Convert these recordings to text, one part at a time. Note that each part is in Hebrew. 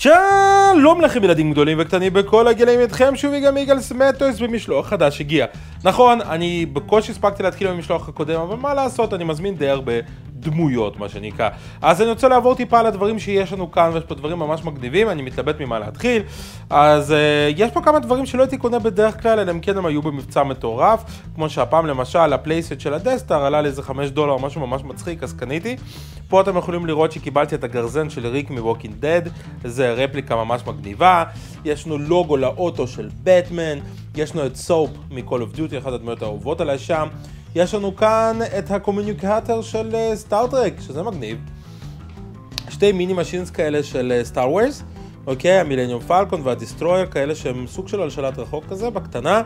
שלום לכם ילדים גדולים וקטנים בכל הגילאים, איתכם שוב גם יגאל סמטויס במשלוח חדש הגיע. נכון, אני בקושי הספקתי להתחיל במשלוח הקודם, אבל מה לעשות, אני מזמין די הרבה דמויות, מה שנקרא. אז אני רוצה לעבור טיפה על הדברים שיש לנו כאן, ויש פה דברים ממש מגניבים, אני מתלבט ממה להתחיל. אז יש פה כמה דברים שלא הייתי קונה בדרך כלל, אלא אם כן הם היו במבצע מטורף, כמו שהפעם למשל הפלייסט של הדסטאר עלה לאיזה $5, משהו ממש מצחיק, אז קניתי. פה אתם יכולים לראות שקיבלתי את הגרזן של ריק מווקינג דד, זה רפליקה ממש מגניבה. יש לנו לוגו לאוטו של בטמן, יש לנו את סופ מ-Call of Duty, אחת הדמויות האהובות עליי שם. יש לנו כאן את הקומיוניקטור של סטאר טרק, שזה מגניב. שתי מיני משינס כאלה של סטאר וורס, אוקיי, המילניום פלקון והדיסטרויר, כאלה שהם סוג של שלט רחוק כזה, בקטנה.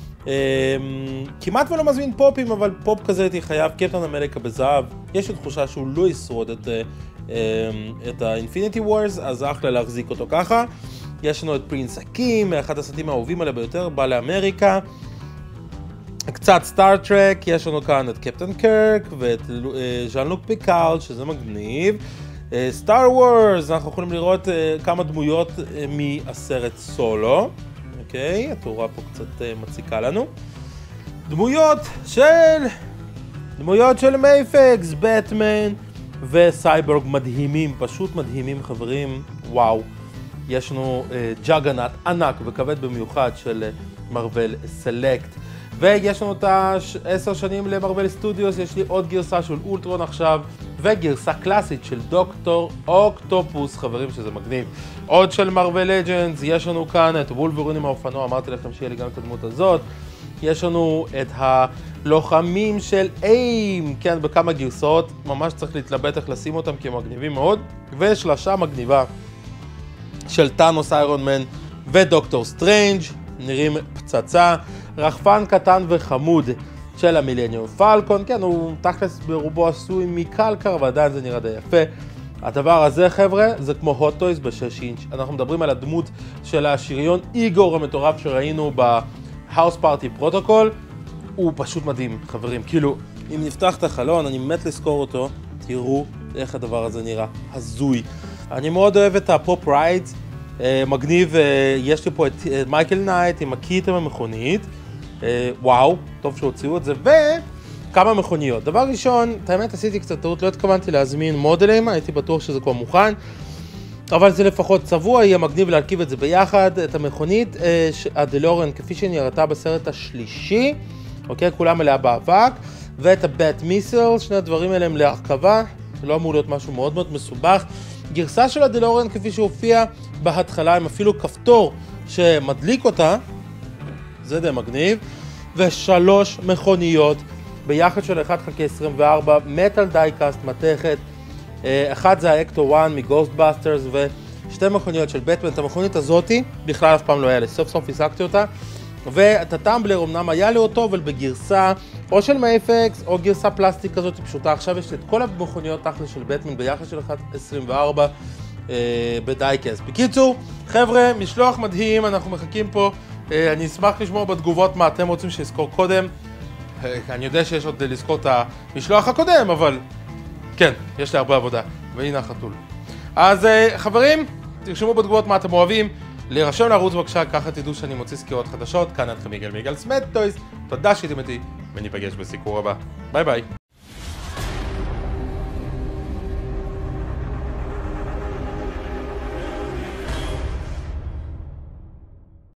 כמעט ולא מזמין פופים, אבל פופ כזה הייתי חייב, קפטן אמריקה בזהב. יש לי תחושה שהוא לא ישרוד את ה-Infinity Wars, אז אחלה להחזיק אותו ככה. יש לנו את פרינס הקים, אחד הסרטים האהובים עליה ביותר, בא לאמריקה. קצת סטאר טרק, יש לנו כאן את קפטן קרק ואת ז'אן לוק פיקארד, שזה מגניב. סטאר וורס, אנחנו יכולים לראות כמה דמויות מהסרט סולו. אוקיי, התאורה פה קצת מציקה לנו. דמויות של מייפקס, בטמן וסייבורג מדהימים, פשוט מדהימים חברים, וואו. יש לנו ג'אגנאט ענק וכבד במיוחד של מרוול סלקט. ויש לנו את 10 שנים למרוול סטודיוס, יש לי עוד גרסה של אולטרון עכשיו, וגרסה קלאסית של דוקטור אוקטופוס, חברים, שזה מגניב. עוד של מרוול לג'נדס, יש לנו כאן את וולברין עם האופנוע, אמרתי לכם שיהיה לי גם את הדמות הזאת. יש לנו את הלוחמים של איים, כן, בכמה גרסאות, ממש צריך להתלבט איך לשים אותם כי הם מגניבים מאוד. ושלשה מגניבה של טאנוס איירון מן ודוקטור סטרנג', נראים פצצה. רחפן קטן וחמוד של המילניום פלקון, כן, הוא תכלס ברובו עשוי מקלקר, אבל עדיין זה נראה די יפה. הדבר הזה, חבר'ה, זה כמו הוט טויז ב6 אינץ'. אנחנו מדברים על הדמות של השריון איגור המטורף שראינו בהאוס פארטי פרוטוקול. הוא פשוט מדהים, חברים. כאילו, אם נפתח את החלון, אני מת לזכור אותו, תראו איך הדבר הזה נראה, הזוי. אני מאוד אוהב את הפופ ריידס, מגניב, יש לי פה את מייקל נייט עם הקיט המכונית. וואו, טוב שהוציאו את זה, וכמה מכוניות. דבר ראשון, את האמת עשיתי קצת טעות, לא התכוונתי להזמין מודלים, הייתי בטוח שזה כבר מוכן, אבל זה לפחות צבוע, יהיה מגניב להרכיב את זה ביחד, את המכונית, הדלורן כפי שנראתה בסרט השלישי, אוקיי, כולה מלאה באבק, ואת הבט מיסל, שני הדברים האלה הם להרכבה, זה לא אמור להיות משהו מאוד מאוד מסובך. גרסה של הדלורן כפי שהופיע בהתחלה, עם אפילו כפתור שמדליק אותה, זה די מגניב, ושלוש מכוניות ביחד של 1/24 מטל דייקאסט מתכת. אחד זה האקטו 1 מגוסטבאסטרס, ושתי מכוניות של בטמן. את המכונית הזאתי בכלל אף פעם לא היה לי, סוף סוף השגתי אותה, ואת הטמבלר אמנם היה לי אותו, אבל בגרסה או של מייפקס או גרסה פלסטיק כזאת פשוטה. עכשיו יש לי את כל המכוניות תכל'ס של בטמן ביחד של 1/24 בדייקאסט. בקיצור, חבר'ה, משלוח מדהים, אנחנו מחכים פה. אני אשמח לשמוע בתגובות מה אתם רוצים שיזכור קודם. אני יודע שיש עוד לזכור את המשלוח הקודם, אבל כן, יש לי הרבה עבודה. והנה החתול. אז חברים, תרשמו בתגובות מה אתם אוהבים. להירשם לערוץ בבקשה, ככה תדעו שאני מוציא סקירות חדשות. כאן אתכם יגאל סמטויס. תודה שהייתם איתי, וניפגש בסיקור הבא. ביי ביי.